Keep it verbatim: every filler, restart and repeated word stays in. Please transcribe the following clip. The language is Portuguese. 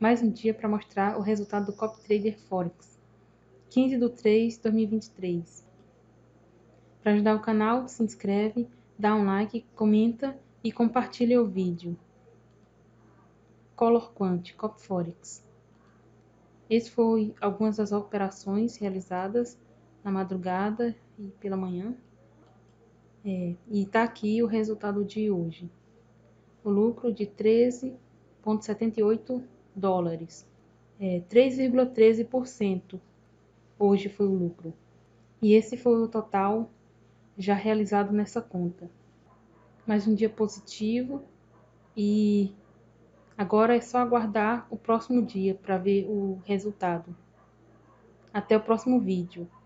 mais um dia para mostrar o resultado do Copy Trader Forex, quinze de três de dois mil e vinte e três. Para ajudar o canal, se inscreve, dá um like, comenta e compartilha o vídeo. Color Quant, Copy Forex. Esse foi algumas das operações realizadas na madrugada e pela manhã. É, e está aqui o resultado de hoje. O lucro de treze vírgula setenta e oito dólares. É, três vírgula treze por cento hoje foi o lucro. E esse foi o total já realizado nessa conta. Mais um dia positivo e agora é só aguardar o próximo dia para ver o resultado. Até o próximo vídeo.